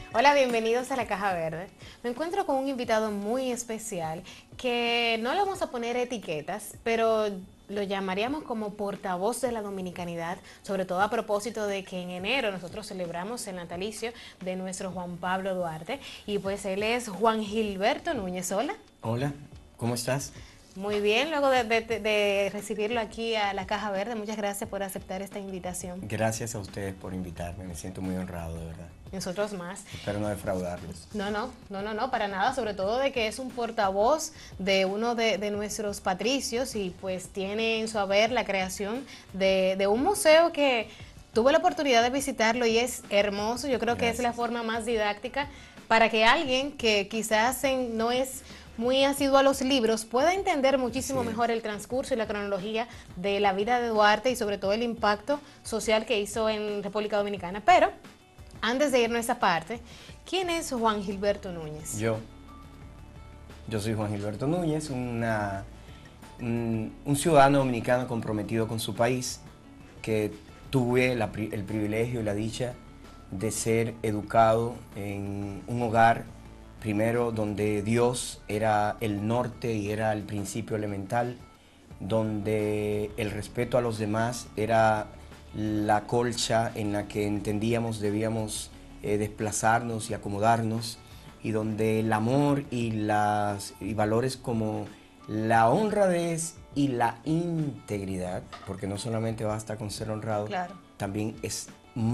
Hola, bienvenidos a la Caja Verde. Me encuentro con un invitado muy especial que no le vamos a poner etiquetas, pero lo llamaríamos como portavoz de la dominicanidad, sobre todo a propósito de que en enero nosotros celebramos el natalicio de nuestro Juan Pablo Duarte y pues él es Juan Gilberto Núñez. Hola. Hola, ¿cómo estás? Muy bien, luego de recibirlo aquí a la Caja Verde, muchas gracias por aceptar esta invitación. Gracias a ustedes por invitarme, me siento muy honrado, de verdad. Nosotros más. Espero no defraudarlos. No, para nada, sobre todo de que es un portavoz de uno de nuestros patricios y pues tiene en su haber la creación de un museo que tuve la oportunidad de visitarlo y es hermoso. Yo creo que es la Gracias. forma más didáctica para que alguien que quizás no es muy asiduo a los libros pueda entender muchísimo Sí. mejor el transcurso y la cronología de la vida de Duarte y sobre todo el impacto social que hizo en República Dominicana. Pero antes de irnos a esa parte, ¿quién es Juan Gilberto Núñez? Yo soy Juan Gilberto Núñez, un ciudadano dominicano comprometido con su país, que tuve el privilegio y la dicha de ser educado en un hogar, primero donde Dios era el norte y era el principio elemental, donde el respeto a los demás era la colcha en la que entendíamos debíamos desplazarnos y acomodarnos, y donde el amor y valores como la honradez y la integridad, porque no solamente basta con ser honrado, Claro. también es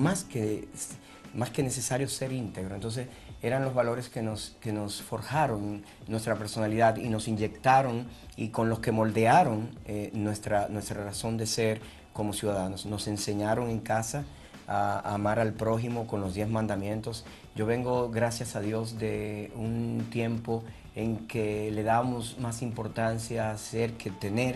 más que necesario ser íntegro. Entonces eran los valores que nos forjaron nuestra personalidad y nos inyectaron y con los que moldearon nuestra razón de ser como ciudadanos. Nos enseñaron en casa a amar al prójimo con los 10 mandamientos. Yo vengo, gracias a Dios, de un tiempo en que le dábamos más importancia a ser que tener,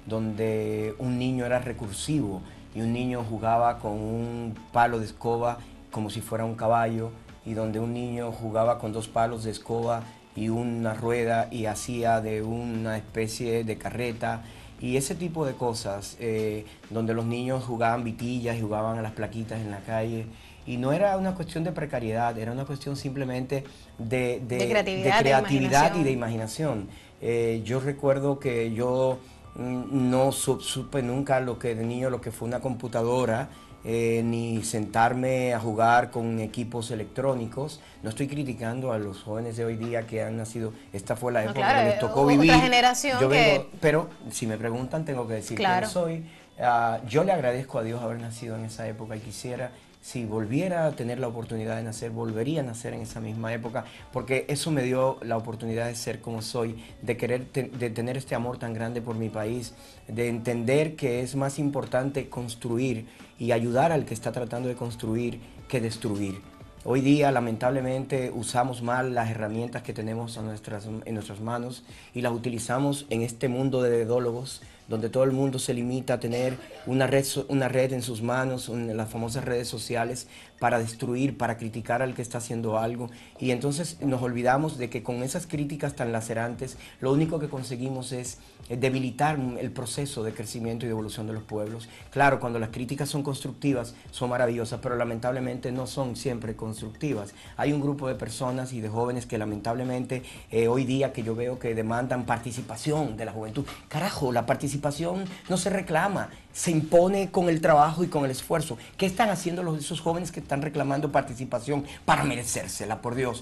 donde un niño era recursivo y un niño jugaba con un palo de escoba como si fuera un caballo, y donde un niño jugaba con 2 palos de escoba y una rueda y hacía de una especie de carreta, y ese tipo de cosas, donde los niños jugaban vitillas y jugaban a las plaquitas en la calle. Y no era una cuestión de precariedad, era una cuestión simplemente De de creatividad, de creatividad y de imaginación. imaginación. Yo recuerdo que yo no supe nunca lo que de niño lo que fue una computadora, ni sentarme a jugar con equipos electrónicos. No estoy criticando a los jóvenes de hoy día que han nacido, esta fue la No, época que les claro, tocó vivir. otra generación Yo vengo, que, pero si me preguntan tengo que decir claro. quién soy. Yo le agradezco a Dios haber nacido en esa época y quisiera, si volviera a tener la oportunidad de nacer, volvería a nacer en esa misma época, porque eso me dio la oportunidad de ser como soy, de querer, de tener este amor tan grande por mi país, de entender que es más importante construir y ayudar al que está tratando de construir que destruir. Hoy día, lamentablemente, usamos mal las herramientas que tenemos en nuestras manos y las utilizamos en este mundo de dedólogos, donde todo el mundo se limita a tener una red en sus manos, las famosas redes sociales, para destruir, para criticar al que está haciendo algo. Y entonces nos olvidamos de que con esas críticas tan lacerantes, lo único que conseguimos es debilitar el proceso de crecimiento y de evolución de los pueblos. Claro, cuando las críticas son constructivas, son maravillosas, pero lamentablemente no son siempre constructivas. Hay un grupo de personas y de jóvenes que lamentablemente hoy día que yo veo que demandan participación de la juventud. Carajo, la participación no se reclama, se impone con el trabajo y con el esfuerzo. ¿Qué están haciendo esos jóvenes que están reclamando participación para merecérsela, por Dios?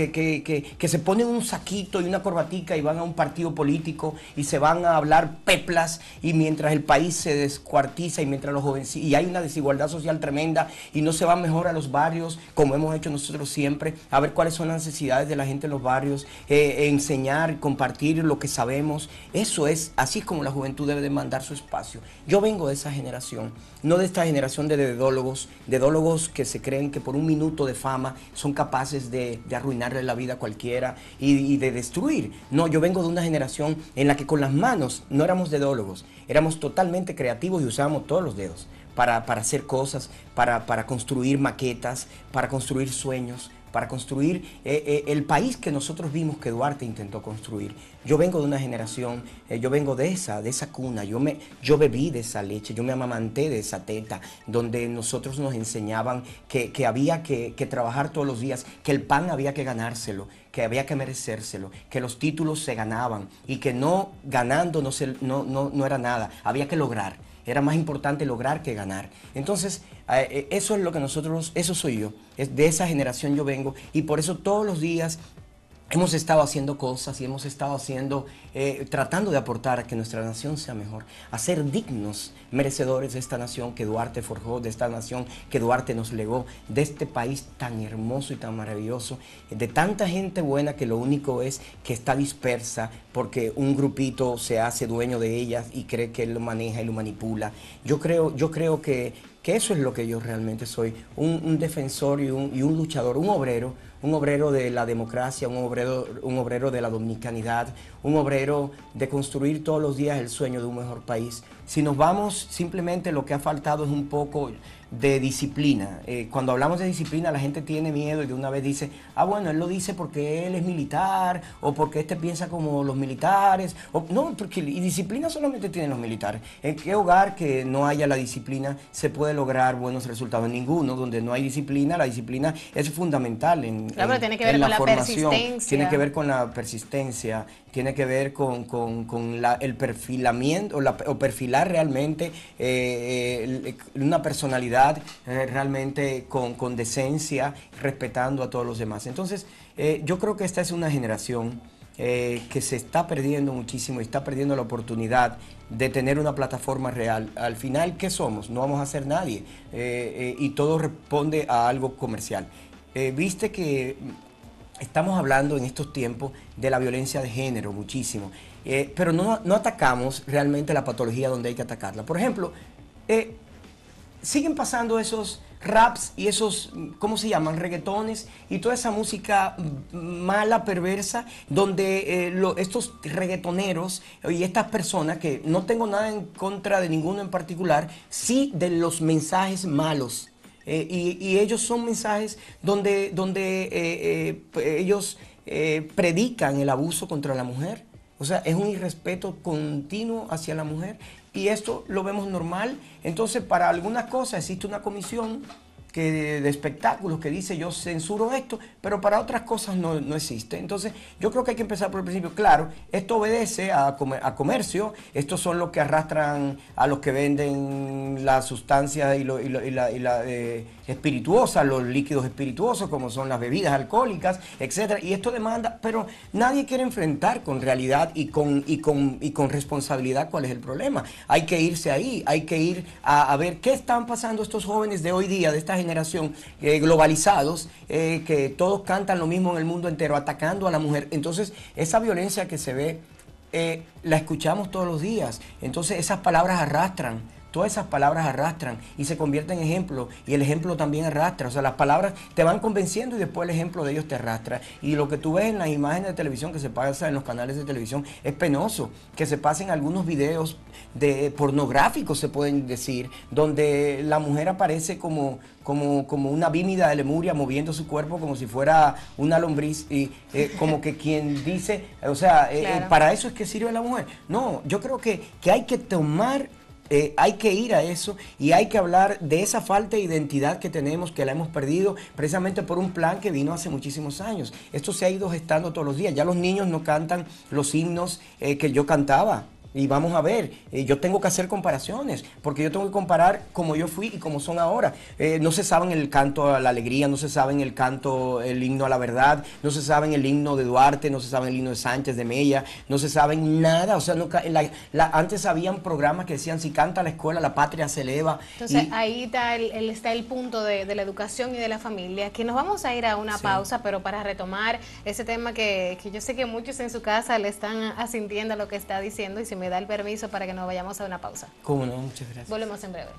Que se ponen un saquito y una corbatica y van a un partido político y se van a hablar peplas, y mientras el país se descuartiza y mientras los jóvenes, y hay una desigualdad social tremenda y no se va mejor a los barrios, como hemos hecho nosotros siempre, a ver cuáles son las necesidades de la gente en los barrios, enseñar, compartir lo que sabemos. Eso es, así es como la juventud debe demandar su espacio. Yo vengo de esa generación, no de esta generación de dedólogos que se creen que por un minuto de fama son capaces de arruinarle la vida a cualquiera y de destruir. No, yo vengo de una generación en la que con las manos no éramos dedólogos, éramos totalmente creativos y usábamos todos los dedos para hacer cosas, para construir maquetas, para construir sueños, para construir el país que nosotros vimos que Duarte intentó construir. Yo vengo de una generación, yo vengo de esa cuna, yo bebí de esa leche, yo me amamanté de esa teta, donde nosotros nos enseñaban que había que trabajar todos los días, que el pan había que ganárselo, que había que merecérselo, que los títulos se ganaban y que no ganando no era nada, había que lograr. Era más importante lograr que ganar. Entonces, eso es lo que nosotros, eso soy yo, de esa generación yo vengo y por eso todos los días hemos estado haciendo cosas y hemos estado tratando de aportar a que nuestra nación sea mejor, a ser dignos, merecedores de esta nación que Duarte forjó, de esta nación que Duarte nos legó, de este país tan hermoso y tan maravilloso, de tanta gente buena que lo único es que está dispersa porque un grupito se hace dueño de ellas y cree que él lo maneja y lo manipula. Yo creo que eso es lo que yo realmente soy, un defensor y un luchador, un obrero de la democracia, un obrero de la dominicanidad, un obrero de construir todos los días el sueño de un mejor país. Si nos vamos, simplemente lo que ha faltado es un poco de disciplina. Cuando hablamos de disciplina, la gente tiene miedo y de una vez dice, bueno, él lo dice porque él es militar, o porque piensa como los militares. No, porque y disciplina solamente tienen los militares. ¿En qué hogar que no haya la disciplina se puede lograr buenos resultados? En ninguno. Donde no hay disciplina, la disciplina es fundamental Claro, tiene que ver con la persistencia. Tiene que ver con la persistencia, tiene que ver con el perfilamiento o perfilar realmente una personalidad realmente con decencia, respetando a todos los demás. Entonces, yo creo que esta es una generación que se está perdiendo muchísimo y está perdiendo la oportunidad de tener una plataforma real. Al final, ¿qué somos? No vamos a ser nadie y todo responde a algo comercial. Viste que estamos hablando en estos tiempos de la violencia de género muchísimo, pero no atacamos realmente la patología donde hay que atacarla. Por ejemplo, siguen pasando esos raps y esos, ¿cómo se llaman? Reggaetones y toda esa música mala, perversa, donde estos reggaetoneros y estas personas, que no tengo nada en contra de ninguno en particular, sí de los mensajes malos. Y ellos son mensajes donde ellos predican el abuso contra la mujer. O sea, es un irrespeto continuo hacia la mujer y esto lo vemos normal. Entonces, para algunas cosas existe una comisión de espectáculos que dice yo censuro esto, pero para otras cosas no existe. Entonces, yo creo que hay que empezar por el principio. Claro, esto obedece a comercio, estos son los que arrastran a los que venden las sustancias y la espirituosa, los líquidos espirituosos, como son las bebidas alcohólicas, etcétera. Y esto demanda, pero nadie quiere enfrentar con realidad y con responsabilidad cuál es el problema. Hay que irse ahí, hay que ir a ver qué están pasando estos jóvenes de hoy día, de esta generación, globalizados, que todos cantan lo mismo en el mundo entero, atacando a la mujer. Entonces, esa violencia que se ve, la escuchamos todos los días. Entonces, esas palabras arrastran. Todas esas palabras arrastran y se convierten en ejemplo, y el ejemplo también arrastra. O sea, las palabras te van convenciendo y después el ejemplo de ellos te arrastra. Y lo que tú ves en las imágenes de televisión que se pasa en los canales de televisión es penoso, que se pasen algunos videos pornográficos, se pueden decir, donde la mujer aparece como una vímida de Lemuria moviendo su cuerpo como si fuera una lombriz y como que quien dice, o sea, claro. Para eso es que sirve la mujer. No, yo creo que hay que tomar... hay que ir a eso y hay que hablar de esa falta de identidad que tenemos, que la hemos perdido precisamente por un plan que vino hace muchísimos años. Esto se ha ido gestando todos los días. Ya los niños no cantan los himnos que yo cantaba. Y vamos a ver, yo tengo que hacer comparaciones, porque yo tengo que comparar como yo fui y como son ahora. No se saben el canto a la alegría, no se saben el himno a la verdad, no se saben el himno de Duarte, no se saben el himno de Sánchez, de Mella, no se saben nada. O sea, antes habían programas que decían, si canta la escuela, la patria se eleva. Entonces, ahí está el punto de la educación y de la familia, que nos vamos a ir a una pausa, pero para retomar ese tema que yo sé que muchos en su casa le están asintiendo a lo que está diciendo, y si me da el permiso para que nos vayamos a una pausa. Cómo no, muchas gracias. Volvemos en breve.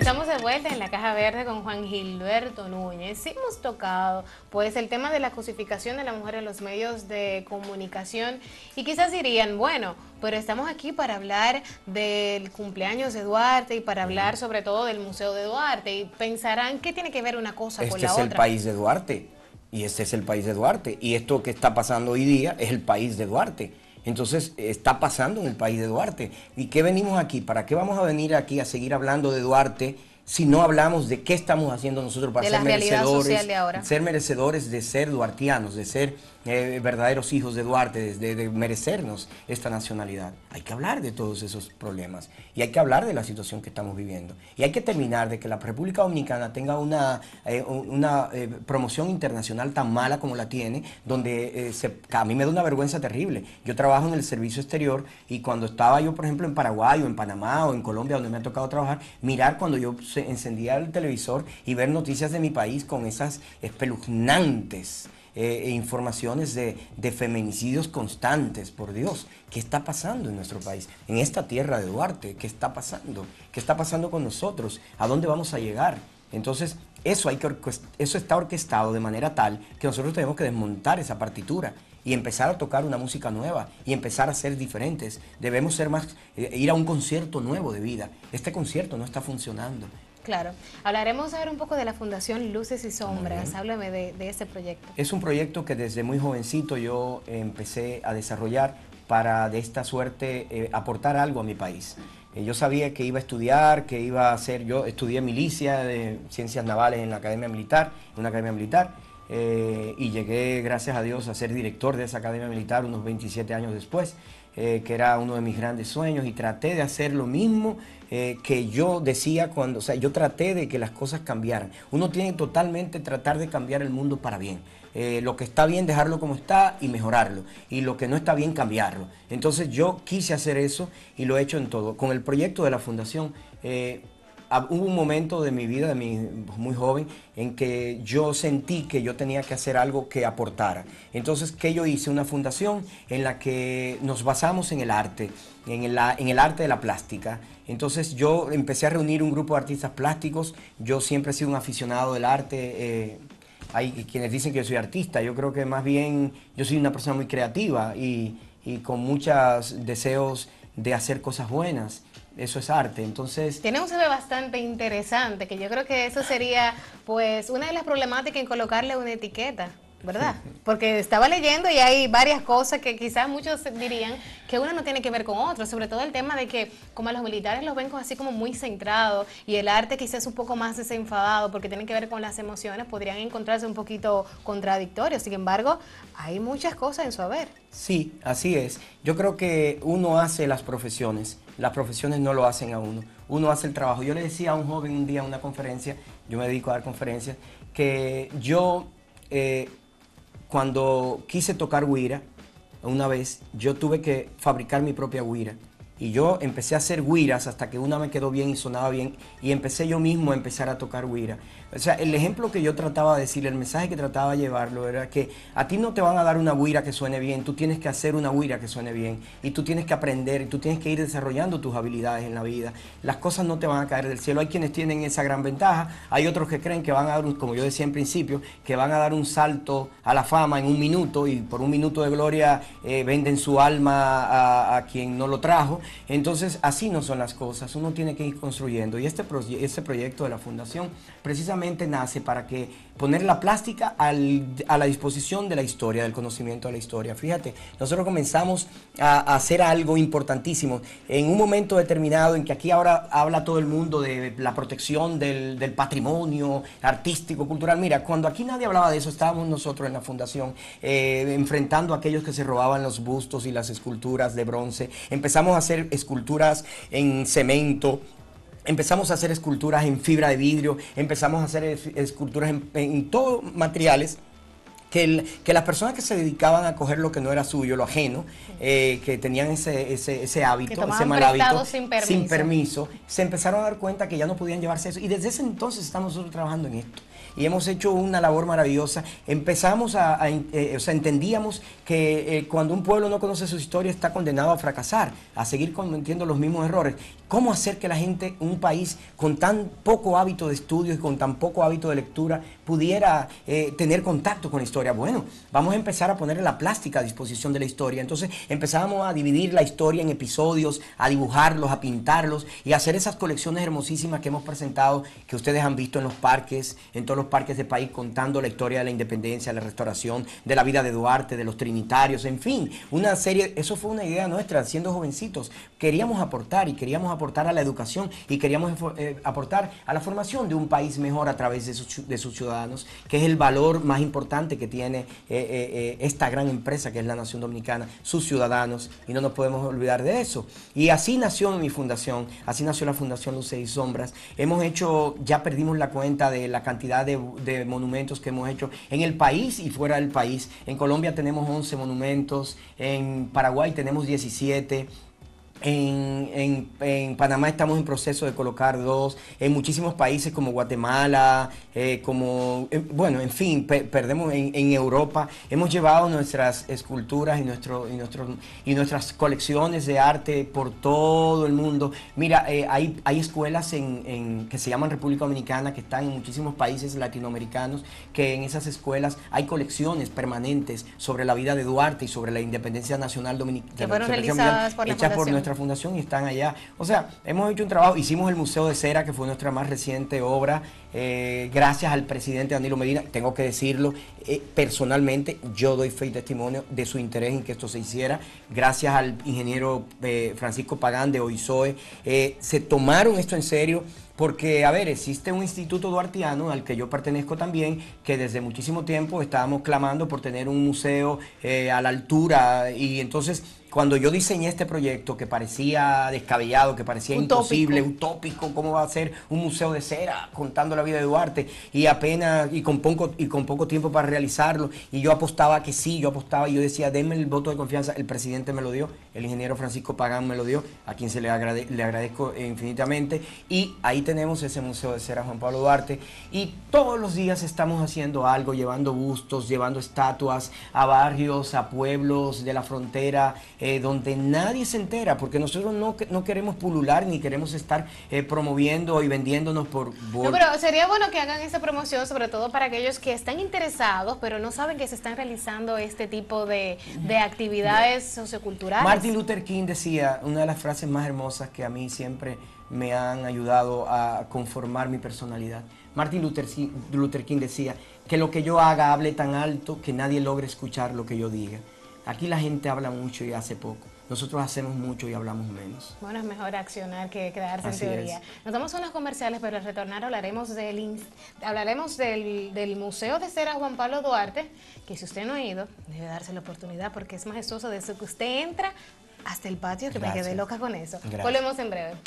estamos de vuelta en la Caja Verde con Juan Gilberto Núñez. Sí, hemos tocado pues el tema de la cosificación de la mujer en los medios de comunicación y quizás dirían, bueno, pero estamos aquí para hablar del cumpleaños de Duarte y para hablar sobre todo del Museo de Duarte y pensarán qué tiene que ver una cosa con la Este otra. es el país de Duarte y este es el país de Duarte y esto que está pasando hoy día es el país de Duarte. Entonces, está pasando en el país de Duarte. ¿Y qué venimos aquí? ¿Para qué vamos a venir aquí a seguir hablando de Duarte si no hablamos de qué estamos haciendo nosotros para ser merecedores de ser duartianos, de ser verdaderos hijos de Duarte, de merecernos esta nacionalidad? Hay que hablar de todos esos problemas y hay que hablar de la situación que estamos viviendo. Y hay que terminar de que la República Dominicana tenga una promoción internacional tan mala como la tiene, donde a mí me da una vergüenza terrible. Yo trabajo en el servicio exterior y cuando estaba yo, por ejemplo, en Paraguay o en Panamá o en Colombia, donde me ha tocado trabajar, mirar cuando yo encendía el televisor y ver noticias de mi país con esas espeluznantes informaciones de feminicidios constantes. Por Dios, ¿qué está pasando en nuestro país? En esta tierra de Duarte, ¿qué está pasando? ¿Qué está pasando con nosotros? ¿A dónde vamos a llegar? Entonces, eso está orquestado de manera tal que nosotros tenemos que desmontar esa partitura y empezar a tocar una música nueva y empezar a ser diferentes. Debemos ser más, ir a un concierto nuevo de vida. Este concierto no está funcionando. Claro. Hablaremos ahora un poco de la Fundación Luces y Sombras. Háblame de este proyecto. Es un proyecto que desde muy jovencito yo empecé a desarrollar para de esta suerte aportar algo a mi país. Yo sabía que iba a estudiar, que iba a hacer, yo estudié milicia de ciencias navales en la Academia Militar, en una academia militar, y llegué, gracias a Dios, a ser director de esa Academia Militar unos 27 años después, que era uno de mis grandes sueños, y traté de hacer lo mismo que yo decía cuando, o sea, yo traté de que las cosas cambiaran. Uno tiene que totalmente tratar de cambiar el mundo para bien. Lo que está bien, dejarlo como está y mejorarlo. Y lo que no está bien, cambiarlo. Entonces yo quise hacer eso y lo he hecho en todo. Con el proyecto de la Fundación, hubo un momento de mi vida, muy joven, en que yo sentí que yo tenía que hacer algo que aportara. Entonces, ¿qué yo hice? Una fundación en la que nos basamos en el arte, en el arte de la plástica. Entonces, yo empecé a reunir un grupo de artistas plásticos. Yo siempre he sido un aficionado del arte. Hay quienes dicen que yo soy artista. Yo creo que más bien yo soy una persona muy creativa y con muchos deseos de hacer cosas buenas. Eso es arte. Entonces, tiene un CV bastante interesante, que yo creo que eso sería pues una de las problemáticas en colocarle una etiqueta, ¿verdad? Porque estaba leyendo y hay varias cosas que quizás muchos dirían que uno no tiene que ver con otro, sobre todo el tema de que como a los militares los ven así como muy centrados y el arte quizás un poco más desenfadado porque tiene que ver con las emociones, podrían encontrarse un poquito contradictorios. Sin embargo, hay muchas cosas en su haber. Sí, así es. Yo creo que uno hace las profesiones no lo hacen a uno. Uno hace el trabajo. Yo le decía a un joven un día en una conferencia, yo me dedico a dar conferencias, que yo cuando quise tocar güira, una vez, yo tuve que fabricar mi propia güira. Y yo empecé a hacer güiras hasta que una me quedó bien y sonaba bien. Y empecé yo mismo a empezar a tocar güira. O sea, el ejemplo que yo trataba de decir, el mensaje que trataba de llevarlo era que a ti no te van a dar una güira que suene bien. Tú tienes que hacer una güira que suene bien. Y tú tienes que aprender y tú tienes que ir desarrollando tus habilidades en la vida. Las cosas no te van a caer del cielo. Hay quienes tienen esa gran ventaja. Hay otros que creen que van a dar, como yo decía en principio, que van a dar un salto a la fama en un minuto y por un minuto de gloria venden su alma a quien no lo trajo. Entonces, así no son las cosas, uno tiene que ir construyendo. Y este proyecto de la Fundación precisamente nace para que poner la plástica a la disposición de la historia, del conocimiento de la historia. Fíjate, nosotros comenzamos a hacer algo importantísimo en un momento determinado en que aquí ahora habla todo el mundo de la protección del patrimonio artístico, cultural. Mira, cuando aquí nadie hablaba de eso, estábamos nosotros en la Fundación enfrentando a aquellos que se robaban los bustos y las esculturas de bronce. Empezamos a hacer esculturas en cemento, empezamos a hacer esculturas en fibra de vidrio, empezamos a hacer esculturas en todos materiales que las personas que se dedicaban a coger lo que no era suyo, lo ajeno, que tenían ese hábito, ese mal hábito, sin permiso, se empezaron a dar cuenta que ya no podían llevarse eso. Y desde ese entonces estamos nosotros trabajando en esto. y hemos hecho una labor maravillosa. Empezamos o sea, entendíamos que cuando un pueblo no conoce su historia está condenado a fracasar, a seguir cometiendo los mismos errores. ¿Cómo hacer que la gente, un país con tan poco hábito de estudio y con tan poco hábito de lectura, pudiera tener contacto con la historia? Bueno, vamos a empezar a poner la plástica a disposición de la historia. Entonces empezamos a dividir la historia en episodios, a dibujarlos, a pintarlos y a hacer esas colecciones hermosísimas que hemos presentado, que ustedes han visto en los parques, en todos los parques del país, contando la historia de la independencia, la restauración, de la vida de Duarte, de los trinitarios, en fin, una serie. Eso fue una idea nuestra, siendo jovencitos. Queríamos aportar, y queríamos aportar a la educación, y queríamos aportar a la formación de un país mejor a través de sus ciudadanos, que es el valor más importante que tiene esta gran empresa que es la Nación Dominicana, sus ciudadanos, y no nos podemos olvidar de eso. Y así nació mi fundación, así nació la Fundación Luces y Sombras. Hemos hecho, ya perdimos la cuenta de la cantidad de monumentos que hemos hecho en el país y fuera del país. En Colombia tenemos 11 monumentos, en Paraguay tenemos 17, en Panamá estamos en proceso de colocar 2, en muchísimos países como Guatemala, bueno, en fin, perdemos en Europa. Hemos llevado nuestras esculturas y nuestras colecciones de arte por todo el mundo. Mira, hay escuelas que se llaman República Dominicana, que están en muchísimos países latinoamericanos, que en esas escuelas hay colecciones permanentes sobre la vida de Duarte y sobre la independencia nacional dominicana, que fueron realizadas por la Fundación. Fundación, y están allá. O sea, hemos hecho un trabajo. Hicimos el Museo de Cera, que fue nuestra más reciente obra, gracias al presidente Danilo Medina. Tengo que decirlo, personalmente yo doy fe y testimonio de su interés en que esto se hiciera. Gracias al ingeniero Francisco Pagán de OISOE, se tomaron esto en serio. Porque, a ver, existe un instituto duartiano al que yo pertenezco también, que desde muchísimo tiempo estábamos clamando por tener un museo a la altura, y entonces cuando yo diseñé este proyecto, que parecía descabellado, que parecía imposible, utópico, ¿cómo va a ser un museo de cera contando la vida de Duarte? Y con poco tiempo para realizarlo, y yo apostaba que sí, y yo decía, denme el voto de confianza. El presidente me lo dio, el ingeniero Francisco Pagán me lo dio, a quien le agradezco infinitamente, y ahí tenemos ese Museo de Cera Juan Pablo Duarte, y todos los días estamos haciendo algo, llevando bustos, llevando estatuas a barrios, a pueblos de la frontera, donde nadie se entera, porque nosotros no queremos pulular ni queremos estar promoviendo y vendiéndonos por... No, pero sería bueno que hagan esa promoción, sobre todo para aquellos que están interesados, pero no saben que se están realizando este tipo de actividades socioculturales. Martin Luther King decía, una de las frases más hermosas que a mí siempre me han ayudado a conformar mi personalidad. Martin Luther King decía que lo que yo haga hable tan alto que nadie logre escuchar lo que yo diga. Aquí la gente habla mucho y hace poco. Nosotros hacemos mucho y hablamos menos. Bueno, es mejor accionar que quedarse en teoría. Nos damos unos comerciales, pero al retornar hablaremos del Museo de Cera Juan Pablo Duarte, que si usted no ha ido, debe darse la oportunidad porque es majestuoso desde que usted entra hasta el patio, que me quedé loca con eso. Gracias. Volvemos en breve.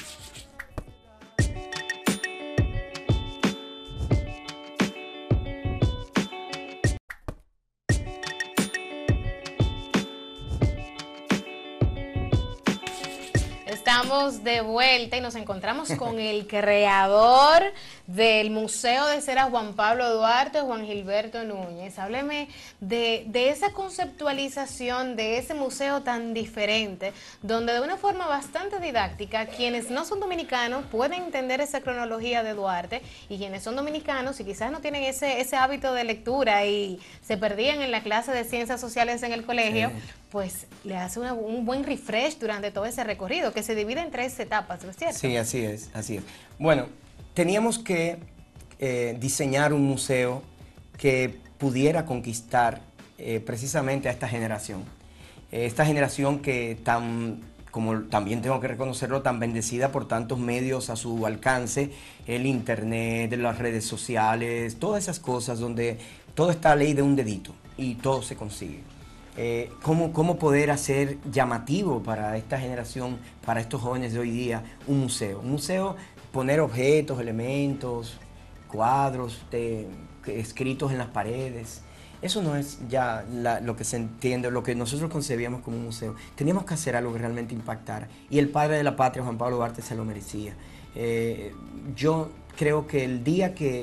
Estamos de vuelta y nos encontramos con el creador del Museo de Cera Juan Pablo Duarte, Juan Gilberto Núñez. Hábleme de esa conceptualización de ese museo tan diferente, donde de una forma bastante didáctica, quienes no son dominicanos pueden entender esa cronología de Duarte, y quienes son dominicanos y quizás no tienen ese hábito de lectura y se perdían en la clase de ciencias sociales en el colegio, sí, pues le hace un buen refresh durante todo ese recorrido, que se divide en 3 etapas, ¿no es cierto? Sí, así es, así es. Bueno, teníamos que diseñar un museo que pudiera conquistar precisamente a esta generación. Esta generación que como también tengo que reconocerlo, tan bendecida por tantos medios a su alcance, el internet, las redes sociales, todas esas cosas donde todo está a ley de un dedito y todo se consigue. ¿Cómo poder hacer llamativo para esta generación, para estos jóvenes de hoy día, un museo? Un museo, poner objetos, elementos, cuadros escritos en las paredes. Eso no es ya lo que se entiende, lo que nosotros concebíamos como un museo. Teníamos que hacer algo que realmente impactara. Y el padre de la patria, Juan Pablo Duarte, se lo merecía. Yo creo que el día que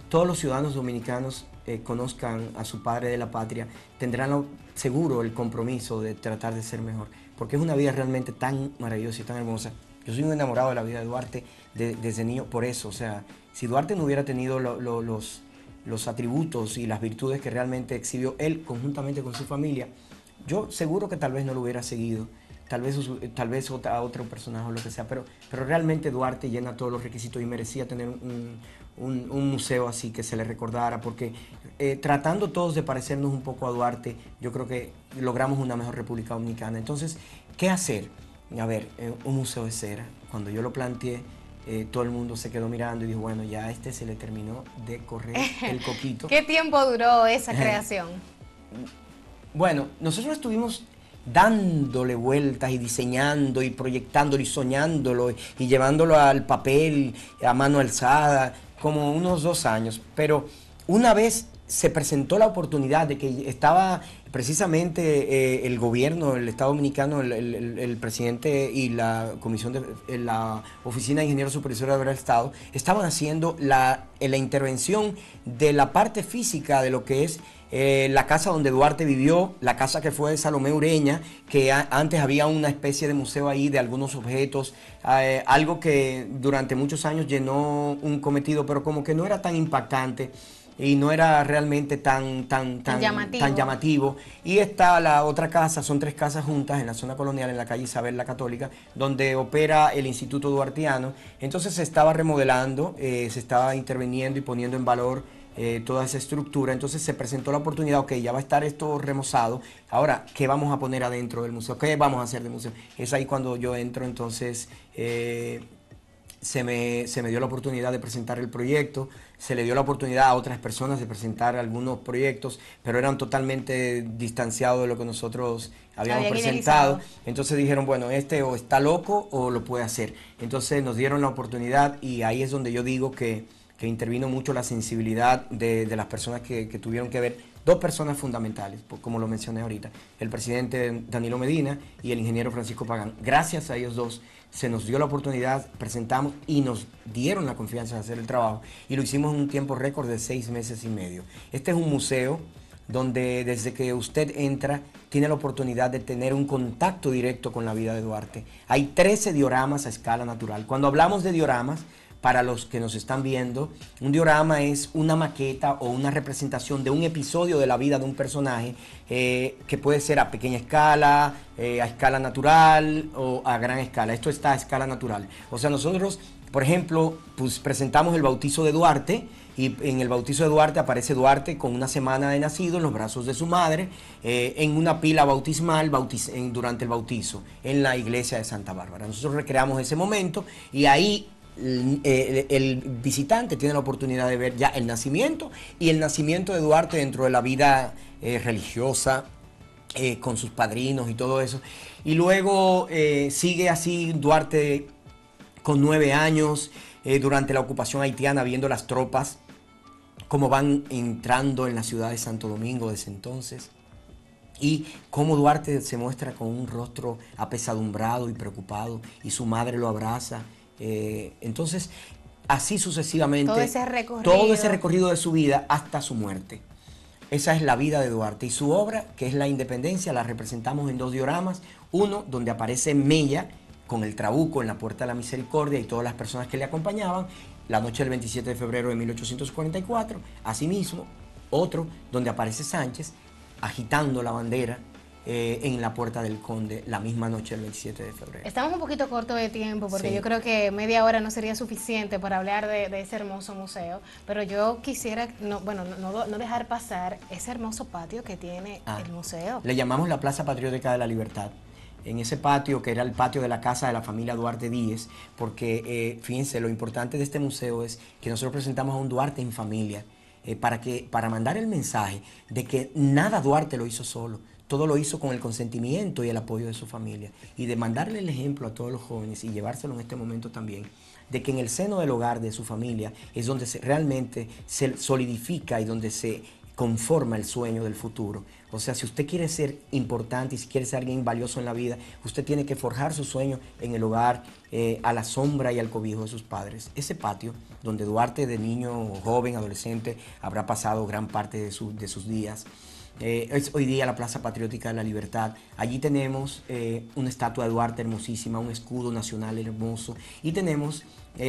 todos los ciudadanos dominicanos conozcan a su padre de la patria, tendrán seguro el compromiso de tratar de ser mejor, porque es una vida realmente tan maravillosa y tan hermosa. Yo soy un enamorado de la vida de Duarte desde niño por eso. O sea, si Duarte no hubiera tenido los atributos y las virtudes que realmente exhibió él conjuntamente con su familia, yo seguro que tal vez no lo hubiera seguido, tal vez otro personaje o lo que sea, pero realmente Duarte llena todos los requisitos y merecía tener un museo así que se le recordara, porque tratando todos de parecernos un poco a Duarte, yo creo que logramos una mejor República Dominicana. Entonces, ¿qué hacer? A ver, un museo de cera. Cuando yo lo planteé, todo el mundo se quedó mirando y dijo, bueno, ya a este se le terminó de correr el coquito. ¿Qué tiempo duró esa creación? Bueno, nosotros estuvimos dándole vueltas y diseñando y proyectándolo y soñándolo y llevándolo al papel a mano alzada, como unos 2 años. Pero una vez se presentó la oportunidad de que estaba precisamente el gobierno, el Estado Dominicano, el presidente y la comisión de la Oficina de Ingenieros Supervisores del Estado estaban haciendo la intervención de la parte física de lo que es la casa donde Duarte vivió, la casa que fue de Salomé Ureña, que antes había una especie de museo ahí de algunos objetos, algo que durante muchos años llenó un cometido, pero como que no era tan impactante y no era realmente tan llamativo. Y está la otra casa, son 3 casas juntas en la zona colonial, en la calle Isabel la Católica, donde opera el Instituto Duartiano. Entonces se estaba remodelando, se estaba interviniendo y poniendo en valor toda esa estructura. Entonces se presentó la oportunidad, ok, ya va a estar esto remozado, ahora, ¿qué vamos a poner adentro del museo? ¿Qué vamos a hacer del museo? Es ahí cuando yo entro. Entonces se me dio la oportunidad de presentar el proyecto, se le dio la oportunidad a otras personas de presentar algunos proyectos, pero eran totalmente distanciados de lo que nosotros habíamos presentado. Entonces dijeron, bueno, este o está loco o lo puede hacer. Entonces nos dieron la oportunidad y ahí es donde yo digo que intervino mucho la sensibilidad de las personas que tuvieron que ver. 2 personas fundamentales, como lo mencioné ahorita, el presidente Danilo Medina y el ingeniero Francisco Pagán. Gracias a ellos 2 se nos dio la oportunidad, presentamos y nos dieron la confianza de hacer el trabajo y lo hicimos en un tiempo récord de 6 meses y medio. Este es un museo donde desde que usted entra tiene la oportunidad de tener un contacto directo con la vida de Duarte. Hay 13 dioramas a escala natural. Cuando hablamos de dioramas, para los que nos están viendo, un diorama es una maqueta o una representación de un episodio de la vida de un personaje que puede ser a pequeña escala, a escala natural o a gran escala. Esto está a escala natural. O sea, nosotros, por ejemplo, pues presentamos el bautizo de Duarte y en el bautizo de Duarte aparece Duarte con 1 semana de nacido en los brazos de su madre, en una pila bautismal durante el bautizo en la iglesia de Santa Bárbara. Nosotros recreamos ese momento y ahí el visitante tiene la oportunidad de ver ya el nacimiento y el nacimiento de Duarte dentro de la vida religiosa, con sus padrinos y todo eso. Y luego sigue así Duarte con 9 años, durante la ocupación haitiana, viendo las tropas cómo van entrando en la ciudad de Santo Domingo desde entonces. Y cómo Duarte se muestra con un rostro apesadumbrado y preocupado y su madre lo abraza. Entonces, así sucesivamente, todo ese recorrido de su vida hasta su muerte. Esa es la vida de Duarte y su obra, que es La Independencia, la representamos en 2 dioramas. Uno donde aparece Mella con el trabuco en la Puerta de la Misericordia y todas las personas que le acompañaban la noche del 27 de febrero de 1844. Asimismo, otro donde aparece Sánchez agitando la bandera en la Puerta del Conde la misma noche del 27 de febrero. Estamos un poquito cortos de tiempo porque Sí. Yo creo que media hora no sería suficiente para hablar de ese hermoso museo, pero yo quisiera no dejar pasar ese hermoso patio que tiene el museo. Le llamamos la Plaza Patriótica de la Libertad. En ese patio, que era el patio de la casa de la familia Duarte Díez, porque fíjense, lo importante de este museo es que nosotros presentamos a un Duarte en familia, para mandar el mensaje de que nada Duarte lo hizo solo, todo lo hizo con el consentimiento y el apoyo de su familia, y de mandarle el ejemplo a todos los jóvenes y llevárselo en este momento también, de que en el seno del hogar de su familia es donde realmente se solidifica y donde se conforma el sueño del futuro. O sea, si usted quiere ser importante y si quiere ser alguien valioso en la vida, usted tiene que forjar su sueño en el hogar, a la sombra y al cobijo de sus padres. Ese patio donde Duarte de niño, joven, adolescente, habrá pasado gran parte de sus días, es hoy día la Plaza Patriótica de la Libertad. Allí tenemos una estatua de Duarte hermosísima, un escudo nacional hermoso, y tenemos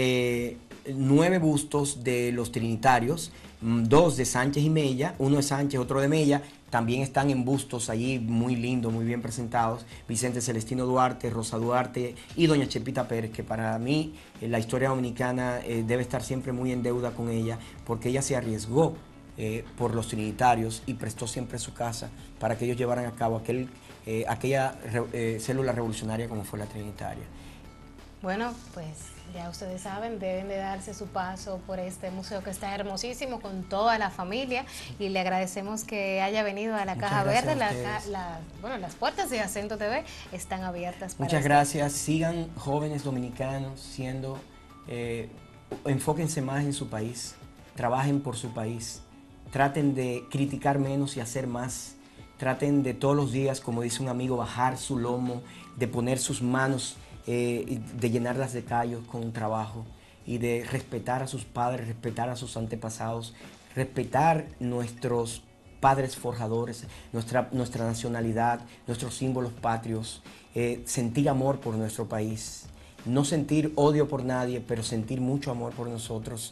9 bustos de los trinitarios, 2 de Sánchez y Mella, uno de Sánchez, otro de Mella. También están en bustos allí muy lindos, muy bien presentados, Vicente Celestino Duarte, Rosa Duarte y doña Chepita Pérez, que para mí la historia dominicana debe estar siempre muy en deuda con ella, porque ella se arriesgó por los trinitarios y prestó siempre su casa para que ellos llevaran a cabo aquella célula revolucionaria como fue la Trinitaria. Bueno, pues ya ustedes saben, deben de darse su paso por este museo que está hermosísimo con toda la familia, y le agradecemos que haya venido a la Caja Verde. Bueno, las puertas de Acento TV están abiertas para Muchas gracias. Sigan jóvenes dominicanos siendo, enfóquense más en su país, trabajen por su país, traten de criticar menos y hacer más, traten de todos los días, como dice un amigo, bajar su lomo, de poner sus manos, de llenarlas de callos con un trabajo, y de respetar a sus padres, respetar a sus antepasados, respetar nuestros padres forjadores, nuestra nacionalidad, nuestros símbolos patrios, sentir amor por nuestro país, no sentir odio por nadie, pero sentir mucho amor por nosotros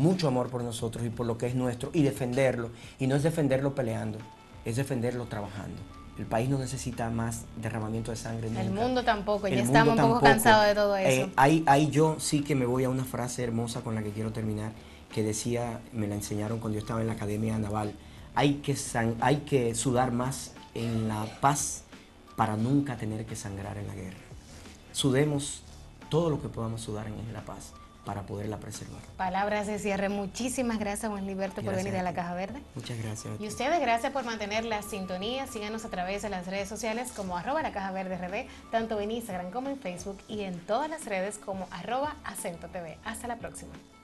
y por lo que es nuestro, y defenderlo. Y no es defenderlo peleando, es defenderlo trabajando. El país no necesita más derramamiento de sangre nunca. El mundo tampoco, ya estamos un poco cansados de todo eso. Ahí yo sí que me voy a una frase hermosa con la que quiero terminar, que decía, me la enseñaron cuando yo estaba en la Academia Naval: hay que sudar más en la paz para nunca tener que sangrar en la guerra. Sudemos todo lo que podamos sudar en la paz para poderla preservar. Palabras de cierre. Muchísimas gracias, Juan Liberto, por venir a la Caja Verde. Muchas gracias. Y ustedes, gracias por mantener la sintonía. Síganos a través de las redes sociales como @lacajaverdeRD, tanto en Instagram como en Facebook, y en todas las redes como @AcentoTV. Hasta la próxima.